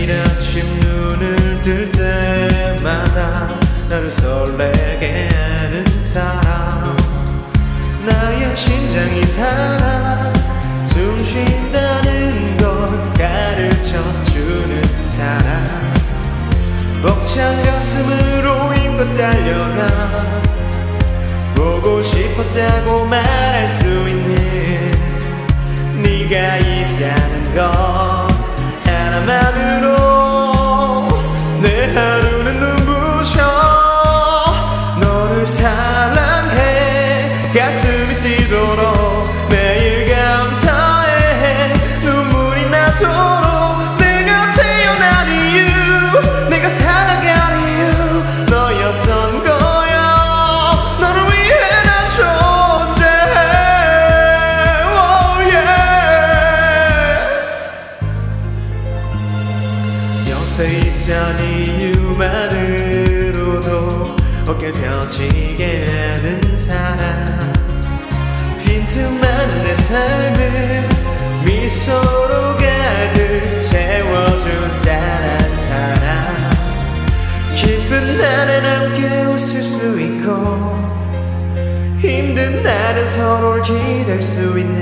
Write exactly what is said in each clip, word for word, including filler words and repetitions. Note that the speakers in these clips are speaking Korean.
매일 아침 눈을 뜰 때마다 나를 설레게 하는 사람, 나의 심장이 살아 숨 쉰다는 걸 가르쳐주는 사람, 벅찬 가슴으로 힘껏 달려가 보고 싶었다고 말할 수 있는 네가 있다는 것 하나만으로 내 하루는 눈부셔. 너를 사랑해 가슴이 뛰도록 매일 감사해 눈물이 나도록 내가 태어난 이유 내가 살아간 이유 너였던 거야. 너를 위해 난 존재해. oh yeah. 옆에 있던 이유만으로도 어깨를 펴지게 하는 사람, 빈틈많은 내 삶을 미소로 가득 채워준다는 사람, 기쁜 날엔 함께 웃을 수 있고 힘든 날엔 서로를 기댈 수 있는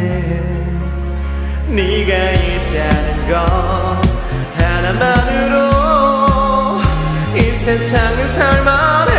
네가 있다는 것 하나만으로 이 세상은 살만해.